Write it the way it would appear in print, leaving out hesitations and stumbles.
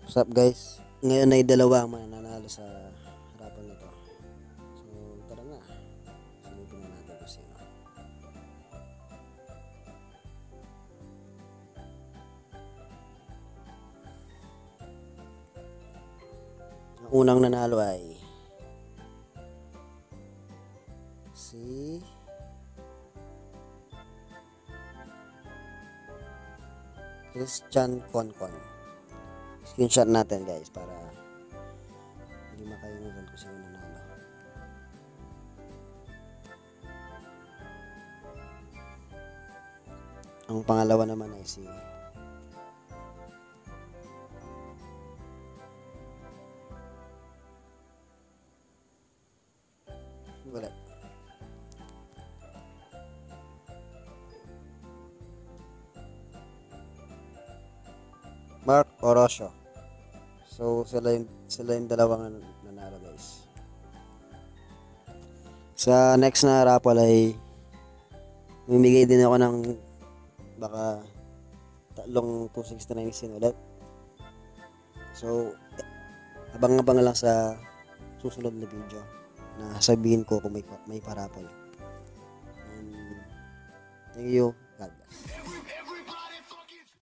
What's up guys? Ngayon ay dalawa ang mananalo sa harapan nito. So tara na. Silipin na natin kung sino. Ang unang nanalo ay si Christian Concon. Screenshot natin guys para hindi makalimutan kung sino nanalo. Ang pangalawa naman ay si wala. Mark Orosio. So sila yung dalawang nanalo guys. Sa next na raffle ay mimigay din ako ng baka tatlong 269 sin ulit. So abang-abang lang sa susunod na video na sabihin ko kung may parapol. And thank you. God bless.